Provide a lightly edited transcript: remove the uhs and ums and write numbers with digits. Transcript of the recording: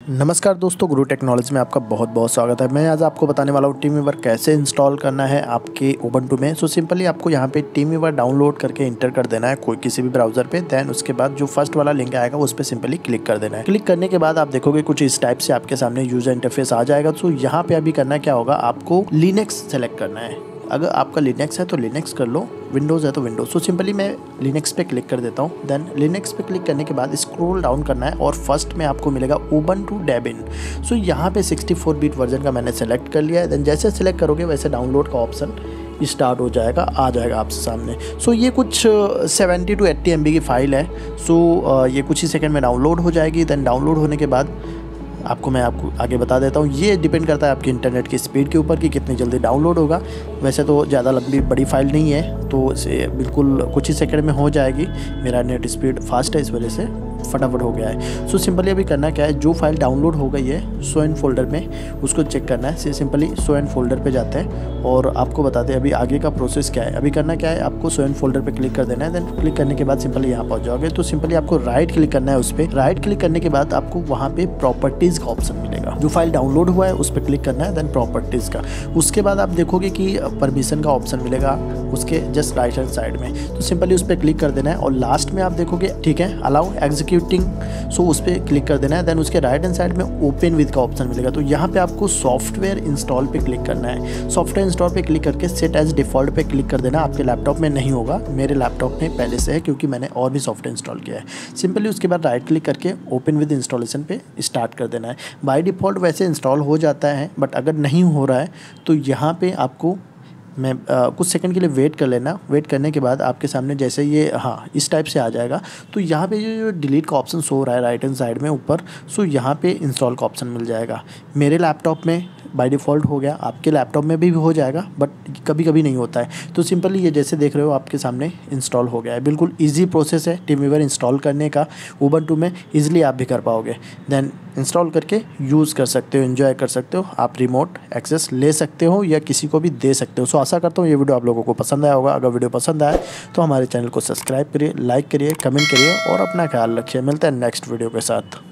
नमस्कार दोस्तों, गुरु टेक्नोलॉजी में आपका बहुत बहुत स्वागत है। मैं आज आपको बताने वाला हूँ टीमवीवर कैसे इंस्टॉल करना है आपके उबंटू में। सो सिंपली आपको यहाँ पे टीमवीवर डाउनलोड करके इंटर कर देना है कोई किसी भी ब्राउज़र पे। देन उसके बाद जो फर्स्ट वाला लिंक आएगा उस पर सिंपली क्लिक कर देना है। क्लिक करने के बाद आप देखोगे कुछ इस टाइप से आपके सामने यूजर इंटरफेस आ जाएगा। तो यहाँ पे अभी करना क्या होगा, आपको लिनक्स सेलेक्ट करना है। अगर आपका लिनक्स है तो लिनक्स कर लो, विंडोज़ है तो विंडोज़। सो सिंपली मैं लिनक्स पे क्लिक कर देता हूँ। देन लिनक्स पे क्लिक करने के बाद स्क्रॉल डाउन करना है और फर्स्ट में आपको मिलेगा उबंटू डेबिन। सो यहाँ पे 64 बिट वर्जन का मैंने सेलेक्ट कर लिया है। देन जैसे सेलेक्ट करोगे वैसे डाउनलोड का ऑप्शन स्टार्ट हो जाएगा, आ जाएगा आपके सामने। सो ये कुछ 70 to 80 MB की फ़ाइल है। सो ये कुछ ही सेकंड में डाउनलोड हो जाएगी। देन डाउनलोड होने के बाद मैं आपको आगे बता देता हूँ। ये डिपेंड करता है आपकी इंटरनेट की स्पीड के ऊपर कि कितनी जल्दी डाउनलोड होगा। वैसे तो ज़्यादा लंबी बड़ी फाइल नहीं है, तो इसे बिल्कुल कुछ ही सेकंड में हो जाएगी। मेरा नेट स्पीड फास्ट है, इस वजह से फटाफट हो गया है। सो सिंपली अभी करना क्या है, जो फाइल डाउनलोड हो गई है शो एंड फोल्डर में, उसको चेक करना है। सिंपली शो एंड फोल्डर पे जाते हैं और आपको बताते हैं अभी आगे का प्रोसेस क्या है। अभी करना क्या है, आपको शो एंड फोल्डर पे क्लिक कर देना है। देन क्लिक करने के बाद सिंपली यहाँ पहुँच जाओगे तो सिंपली आपको राइट क्लिक करना है उस पर। राइट क्लिक करने के बाद आपको वहाँ पे प्रॉपर्टीज़ का ऑप्शन मिलेगा। जो फाइल डाउनलोड हुआ है उस पर क्लिक करना है, देन प्रॉपर्टीज़ का। उसके बाद आप देखोगे कि परमिशन का ऑप्शन मिलेगा उसके जस्ट राइट हैंड साइड में। तो सिंपली उस पर क्लिक कर देना है और लास्ट में आप देखोगे ठीक है अलाउ एग्जीक्यूटिंग, सो उस पर क्लिक कर देना है। देन उसके राइट हैंड साइड में ओपन विद का ऑप्शन मिलेगा। तो यहाँ पे आपको सॉफ्टवेयर इंस्टॉल पे क्लिक करना है। सॉफ्टवेयर इंस्टॉल पे क्लिक करके सेट एज डिफ़ॉल्ट पे क्लिक कर देना। आपके लैपटॉप में नहीं होगा, मेरे लैपटॉप में पहले से है क्योंकि मैंने और भी सॉफ्टवेयर इंस्टॉल किया है। सिंपली उसके बाद राइट क्लिक करके ओपन विद इंस्टॉलेशन पे स्टार्ट कर देना है। बाय डिफ़ॉल्ट वैसे इंस्टॉल हो जाता है, बट अगर नहीं हो रहा है तो यहाँ पर आपको कुछ सेकंड के लिए वेट कर लेना। वेट करने के बाद आपके सामने जैसे ये इस टाइप से आ जाएगा। तो यहाँ पे जो डिलीट का ऑप्शन शो हो रहा है राइट हैंड साइड में ऊपर, सो यहाँ पे इंस्टॉल का ऑप्शन मिल जाएगा। मेरे लैपटॉप में बाय डिफ़ॉल्ट हो गया, आपके लैपटॉप में भी हो जाएगा, बट कभी कभी नहीं होता है। तो सिंपली ये जैसे देख रहे हो आपके सामने इंस्टॉल हो गया है। बिल्कुल ईजी प्रोसेस है टीमवीवर इंस्टॉल करने का। उबंटू में ईजिली आप भी कर पाओगे। देन इंस्टॉल करके यूज़ कर सकते हो, एंजॉय कर सकते हो। आप रिमोट एक्सेस ले सकते हो या किसी को भी दे सकते हो। सो आशा करता हूँ ये वीडियो आप लोगों को पसंद आया होगा। अगर वीडियो पसंद आए तो हमारे चैनल को सब्सक्राइब करिए, लाइक करिए, कमेंट करिए और अपना ख्याल रखिए। मिलते हैं नेक्स्ट वीडियो के साथ।